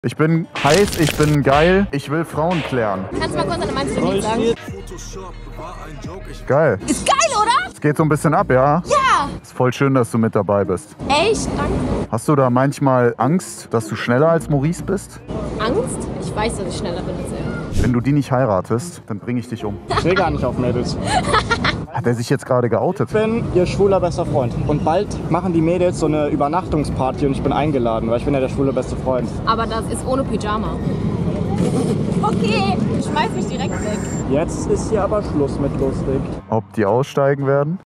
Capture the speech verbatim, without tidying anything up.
Ich bin heiß, ich bin geil, ich will Frauen klären. Kannst du mal kurz deine Meinung zu dem Lied sagen? Geil. Ist geil, oder? Es geht so ein bisschen ab, ja? Ja! Ist voll schön, dass du mit dabei bist. Echt? Danke. Hast du da manchmal Angst, dass du schneller als Maurice bist? Angst? Ich weiß, dass ich schneller bin als er. Wenn du die nicht heiratest, dann bringe ich dich um. Ich will gar nicht auf Mädels. Hat er sich jetzt gerade geoutet? Ich bin ihr schwuler bester Freund. Und bald machen die Mädels so eine Übernachtungsparty und ich bin eingeladen, weil ich bin ja der schwule beste Freund. Aber das ist ohne Pyjama. Okay, ich schmeiß mich direkt weg. Jetzt ist hier aber Schluss mit lustig. Ob die aussteigen werden?